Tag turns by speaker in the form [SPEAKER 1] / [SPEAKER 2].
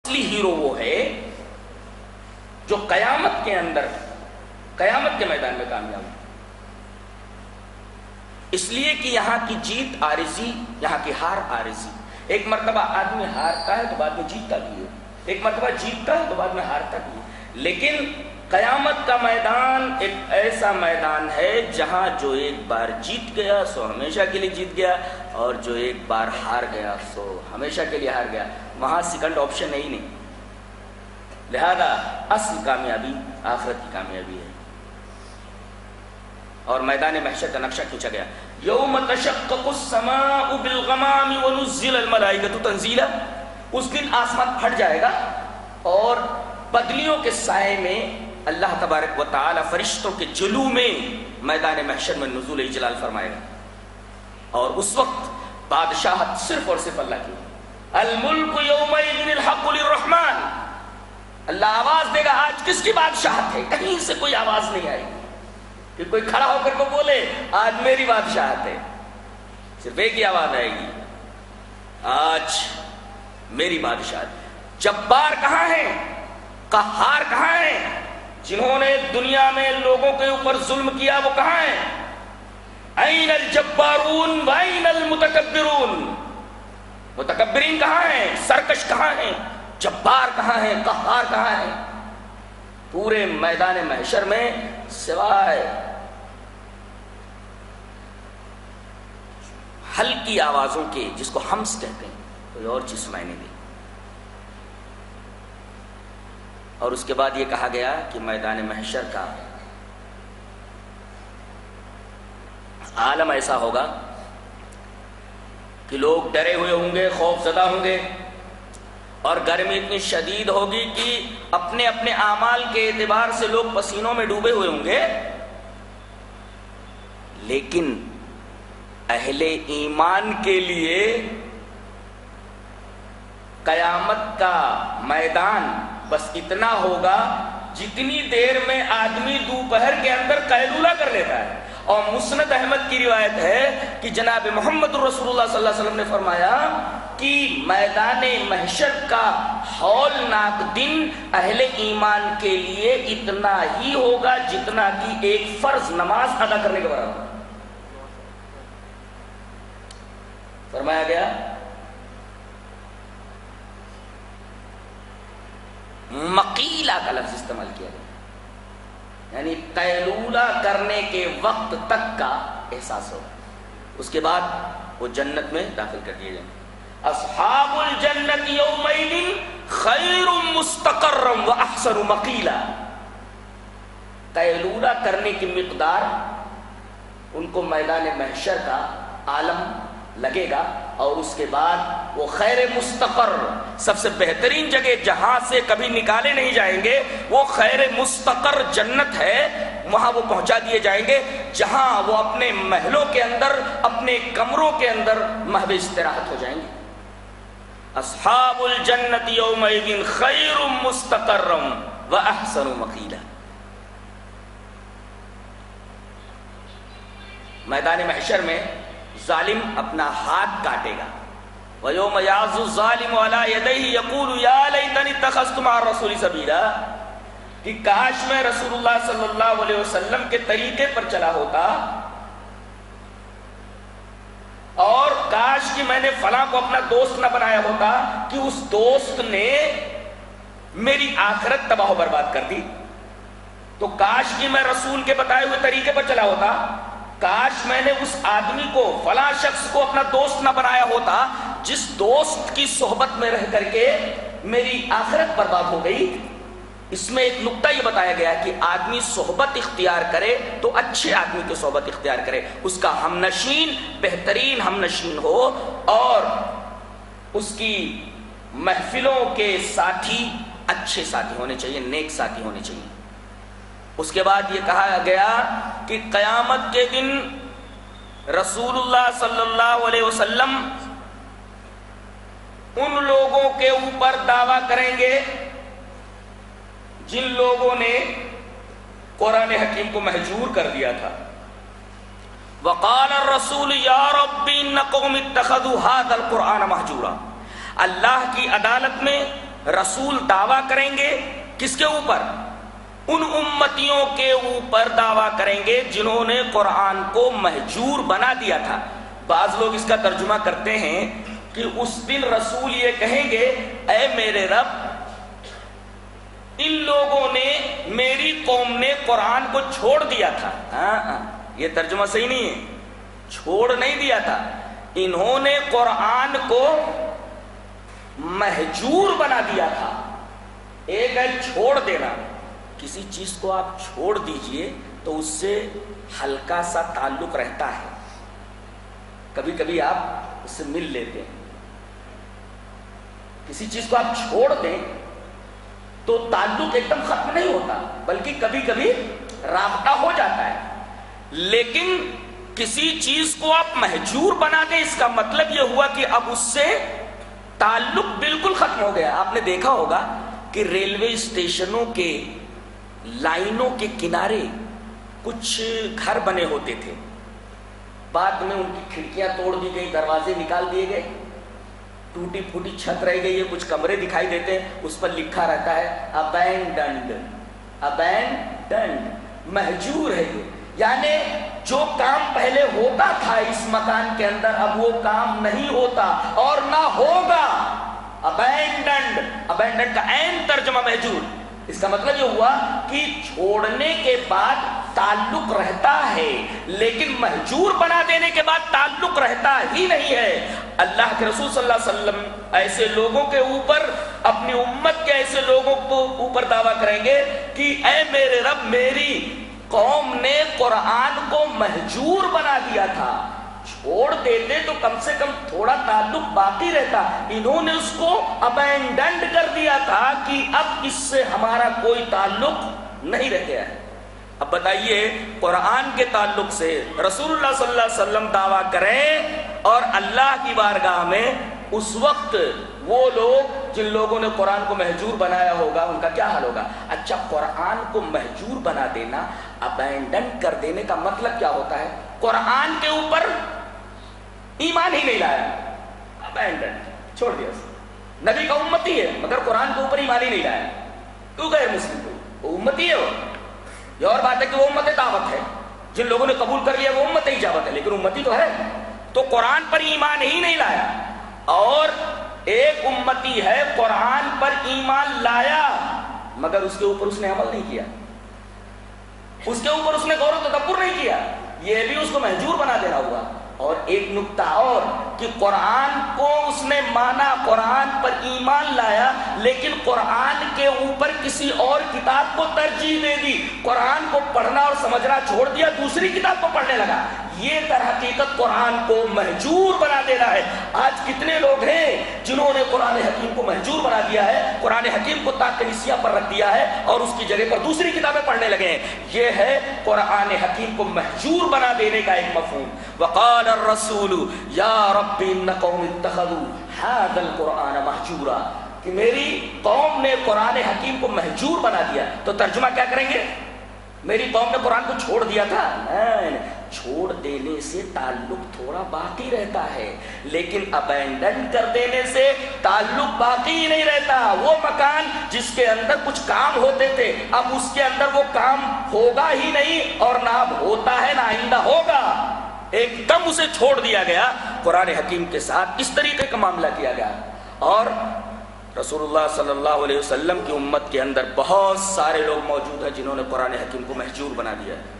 [SPEAKER 1] اصلی ہیرو وہ ہے جو قیامت کے اندر، قیامت کے میدان میں کامیاب ہو، اس لیے کہ یہاں کی جیت عارضی، یہاں کی ہار عارضی. ایک مرتبہ آدمی ہارتا ہے تو بعد میں جیتتا بھی ہے، ایک مرتبہ جیتتا ہے تو بعد میں ہارتا بھی ہے. لیکن قیامت کا میدان ایک ایسا میدان ہے جہاں جو ایک بار جیت گیا سو ہمیشہ کے لیے جیت گیا، اور جو ایک بار ہار گیا سو ہمیشہ کے لیے ہار گیا. وہاں سیکنڈ آپشن ہے ہی نہیں. لہذا اصل کامیابی آخرت کی کامیابی ہے. اور میدان محشر کا نقشہ کھینچا گیا. یوم تشقق السماء بالغمام ونزل الملائکۃ تنزیلا. اس دن آسمان پھٹ جائے گا اور بدلیوں کے سائے میں اللہ تبارک و تعالی فرشتوں کے جلو میں میدان محشر میں نزول جلال فرمائے گا. اور اس وقت بادشاہت صرف اور صرف اللہ کی. الملک یومئذ الحق للرحمن. اللہ آواز دے گا آج کس کی بادشاہت ہے. کہیں سے کوئی آواز نہیں آئے گی کہ کوئی کھڑا ہو کر کو بولے آج میری بادشاہت ہے. صرف ایک ہی آواز آئے گی، آج میری بادشاہت. جبار کہاں ہیں؟ قہار کہاں ہیں؟ جنہوں نے دنیا میں لوگوں کے اوپر ظلم کیا وہ کہاں ہیں؟ این الجبارون و این المتکبرون. متکبرین کہاں ہیں؟ سرکش کہاں ہیں؟ جبار کہاں ہیں؟ قہار کہاں ہیں؟ پورے میدان محشر میں سوائے ہلکی آوازوں کے، جس کو ہمس کہتے ہیں، کوئی اور چیز سنائی نہیں دی. اور اس کے بعد یہ کہا گیا کہ میدان محشر کا عالم ایسا ہوگا کہ لوگ ڈرے ہوئے ہوں گے، خوف زدہ ہوں گے، اور گرمی اتنی شدید ہوگی کہ اپنے اپنے اعمال کے اعتبار سے لوگ پسینوں میں ڈوبے ہوئے ہوں گے. لیکن اہل ایمان کے لیے قیامت کا میدان بس اتنا ہوگا جتنی دیر میں آدمی دوپہر کے اندر قیلولہ کر لیتا ہے. اور مسند احمد کی روایت ہے کہ جناب محمد رسول اللہ صلی اللہ علیہ وسلم نے فرمایا کہ میدان محشر کا ہولناک دن اہل ایمان کے لیے اتنا ہی ہوگا جتنا کہ ایک فرض نماز ادا کرنے کے برابر. فرمایا گیا مقیلہ کا لفظ استعمال کیا گیا، یعنی قیلولہ کرنے کے وقت تک کا احساس ہوگا. اس کے بعد وہ جنت میں داخل کر دیے جائیں. اصحاب الجنت یومئذ خیر مستقرا واحسن مقیلا. قیلولہ کرنے کی مقدار ان کو میدان محشر کا عالم لگے گا، اور اس کے بعد وہ خیر مستقر، سب سے بہترین جگہ جہاں سے کبھی نکالے نہیں جائیں گے، وہ خیر مستقر جنت ہے. وہاں وہ پہنچا دیے جائیں گے جہاں وہ اپنے محلوں کے اندر، اپنے کمروں کے اندر محو استراحت ہو جائیں گے. اصحاب الجنت یومئذ خیر مستقرا واحسن مقیلا. میدان محشر میں ظالم اپنا ہاتھ کاٹے گا. وَيَوْمَ يَعْضُ الظَّالِمُ عَلَىٰ يَدَيْهِ يَقُولُ يَا لَيْتَنِي اتَّخَذْتُ مَعَ الرَّسُولِ سَبِيلًا. کہ کاش میں رسول اللہ صلی اللہ علیہ وسلم کے طریقے پر چلا ہوتا، اور کاش کہ میں نے فلاں کو اپنا دوست نہ بنایا ہوتا کہ اس دوست نے میری آخرت تباہ و برباد کر دی. تو کاش کہ میں رسول کے بتائے ہوئے طریقے پر چلا ہوتا، کاش میں نے اس آدمی کو، فلاں شخص کو اپنا دوست نہ بنایا ہوتا جس دوست کی صحبت میں رہ کر کے میری آخرت برباد ہو گئی. اس میں ایک نقطہ یہ بتایا گیا کہ آدمی صحبت اختیار کرے تو اچھے آدمی کی صحبت اختیار کرے، اس کا ہم نشین بہترین ہم نشین ہو، اور اس کی محفلوں کے ساتھی اچھے ساتھی ہونے چاہیے، نیک ساتھی ہونے چاہیے. اس کے بعد یہ کہا گیا کہ قیامت کے دن رسول اللہ صلی اللہ علیہ وسلم ان لوگوں کے اوپر دعویٰ کریں گے جن لوگوں نے قرآن حکیم کو مہجور کر دیا تھا. وقال الرسول یا رب ان قوم اتخذوا هذا القرآن مہجورا. اللہ کی عدالت میں رسول دعویٰ کریں گے کس کے اوپر؟ ان امتیوں کے اوپر دعویٰ کریں گے جنہوں نے قرآن کو مہجور بنا دیا تھا۔ بعض لوگ اس کا ترجمہ کرتے ہیں کہ اس دن رسول یہ کہیں گے اے میرے رب، ان لوگوں نے، میری قوم نے قرآن کو چھوڑ دیا تھا۔ یہ ترجمہ صحیح نہیں ہے، چھوڑ نہیں دیا تھا، انہوں نے قرآن کو مہجور بنا دیا تھا۔ ایک ہے چھوڑ دینا، کسی چیز کو آپ چھوڑ دیجئے تو اس سے ہلکا سا تعلق رہتا ہے، کبھی کبھی آپ اس سے مل لیتے ہیں۔ کسی چیز کو آپ چھوڑ دیں تو تعلق ایک دم ختم نہیں ہوتا، بلکہ کبھی کبھی رابطہ ہو جاتا ہے۔ لیکن کسی چیز کو آپ مہجور بنا دیں، اس کا مطلب یہ ہوا کہ اب اس سے تعلق بالکل ختم ہو گیا۔ آپ نے دیکھا ہوگا کہ ریلوے اسٹیشنوں کے لائنوں کے کنارے کچھ گھر بنے ہوتے تھے، بعد میں ان کی کھڑکیاں توڑ دی گئی، دروازے نکال دیے گئے، ٹوٹی پھوٹی چھت رہ گئی ہے، کچھ کمرے دکھائی دیتے ہیں، اس پر لکھا رہتا ہے ابینڈنڈ، ابینڈنڈ، مہجور ہے یہ۔ یعنی جو کام پہلے ہوتا تھا اس مکان کے اندر اب وہ کام نہیں ہوتا اور نہ ہوگا۔ ابینڈنڈ، ابینڈنڈ کا عین ترجمہ مہجور۔ اس کا مطلب یہ ہوا کہ چھوڑنے کے بعد تعلق رہتا ہے، لیکن مہجور بنا دینے کے بعد تعلق رہتا ہی نہیں ہے۔ اللہ کے رسول صلی اللہ علیہ وسلم ایسے لوگوں کے اوپر، اپنی امت کے ایسے لوگوں کو اوپر دعویٰ کریں گے کہ اے میرے رب، میری قوم نے قرآن کو مہجور بنا دیا تھا، چھوڑ دیتے تو کم سے کم تھوڑا تعلق باقی رہتا، انہوں نے اس کو ابینڈنڈ کر دیا تھا کہ اب اس سے ہمارا کوئی تعلق نہیں رہ گیا ہے۔ اب بتائیے، قرآن کے تعلق سے رسول اللہ صلی اللہ علیہ وسلم دعویٰ کریں اور اللہ کی بارگاہ میں اس وقت وہ لوگ جن لوگوں نے قرآن کو مہجور بنایا ہوگا ان کا کیا حال ہوگا؟ اچھا، قرآن کو مہجور بنا دینا، ابینڈن کر دینے کا مطلب کیا ہوتا ہے؟ قرآن کے اوپر ایمان ہی نہیں لایا، ابینڈن، چھوڑ دیا۔ نبی کا امتی ہے مگر قرآن کے اوپر ایمان ہی نہیں لایا، تو غیر مسلم کو، وہ امتی ہے۔ یہ اور بات ہے کہ وہ امت دعوت ہے، جن لوگوں نے قبول کر لیا وہ امت اجابت ہے، لیکن امتی تو ہے۔ تو قرآن پر ایمان ہی نہیں لایا، اور ایک امتی ہے قرآن پر ایمان لایا مگر اس کے اوپر اس نے عمل نہیں کیا، اس کے اوپر اس نے غور و تدبر نہیں کیا، یہ بھی اس کو مہجور بنا دینا ہوا۔ اور ایک نکتہ اور کہ قرآن کو اس نے مانا، قرآن پر ایمان لایا، لیکن قرآن کے اوپر کسی اور کتاب کو ترجیح دے دی، قرآن کو پڑھنا اور سمجھنا چھوڑ دیا، دوسری کتاب کو پڑھنے لگا۔ یہ در حقیقت قرآن کو مہجور بنا دینا ہے۔ آج کتنے لوگ ہیں جنہوں نے قرآن حکیم کو مہجور بنا دیا ہے، قرآن حکیم کو طاق نسیہ پر رکھ دیا ہے اور اس کی جگہ پر دوسری کتابیں پڑھنے لگے ہیں۔ یہ ہے قرآن حکیم کو مہجور بنا دینے کا ایک مفہوم۔ وقال الرسول یا رب ان قوم اتخذوا هذا القرآن مہجورا، کہ میری قوم نے قرآن حکیم کو مہجور بنا دیا۔ تو ترجمہ کیا کریں گے؟ میری قوم نے قرآن کو چھوڑ دیا تھا؟ چھوڑ دینے سے تعلق تھوڑا باقی رہتا ہے، لیکن ابینڈن کر دینے سے تعلق باقی ہی نہیں رہتا۔ وہ مکان جس کے اندر کچھ کام ہوتے تھے اب اس کے اندر وہ کام ہوگا ہی نہیں، اور نہ اب ہوتا ہے نہ آئندہ ہوگا، ایک دم اسے چھوڑ دیا گیا۔ قرآن حکیم کے ساتھ اس طریقے کا معاملہ کیا گیا۔ اور رسول اللہ صلی اللہ علیہ وسلم کی امت کے اندر بہت سارے لوگ موجود ہیں جنہوں نے قرآن حکیم کو مہجور بنا دیا ہے۔